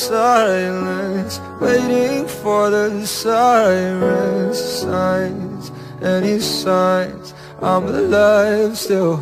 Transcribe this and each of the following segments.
silence, waiting for the sirens. Signs, any signs I'm alive still.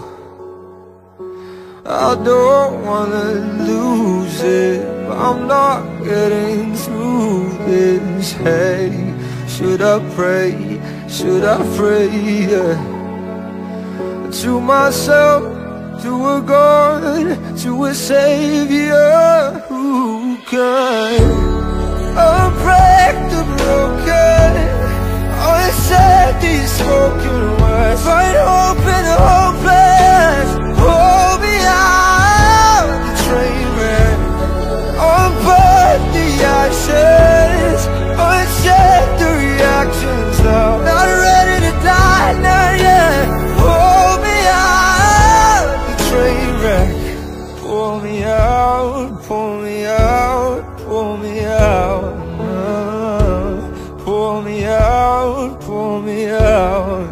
I don't wanna lose it, but I'm not getting through this. Hey, should I pray? Should I pray? Yeah. To myself, to a God, to a Savior who can unbreak the broken, unset these spoken words, find hope in the hopeless. Hold me out the train wreck, unburn the ashes, unset the reactions. Now not ready to die, not yet. Hold me out the train wreck. Pull me out, pull me out, pull me out. Pull me out, pull me out.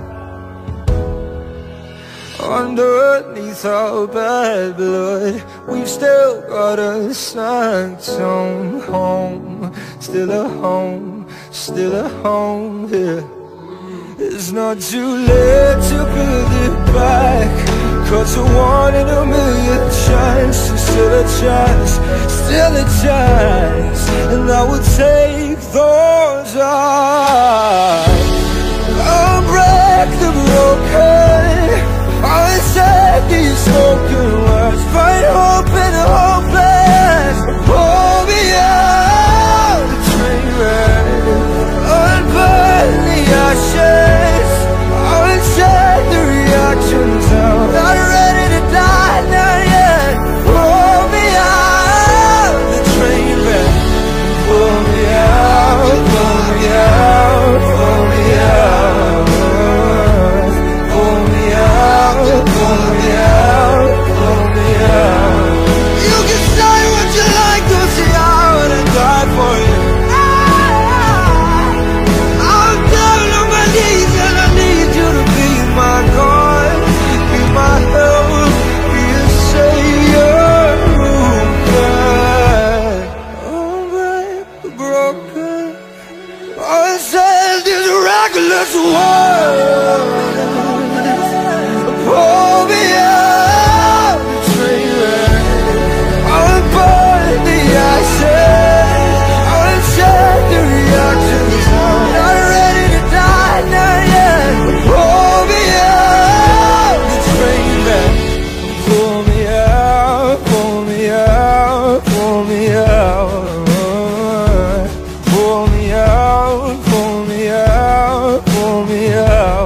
Underneath our bad blood, we've still got a sanctum. Home, still a home, still a home here. It's not too late to build it back, 'cause a 1 in a million chance, still a chance, still a chance. And I will take those eyes. Unbreak the broken, unset these spoken words, find hope in the hopeless. Pull me out the train wreck, unburn the ashes, unset the reactions. Now not ready to die, not yet. Pull me out the train wreck. Pull me out, pull me out, pull me out. Pull me out, pull me out, pull me out. You can say what you like, 'cause I wanna die for you. I'm down on my knees and I need you to be my God, be my help, be a savior who can unbreak the broken, unset this reckless world. Pull me out the train wreck, unburn the ashes, unset the reactions. Not ready to die, not yet. Pull me out the train wreck. Pull me out, pull me out, pull me out. Pull me out, pull me out, pull me out.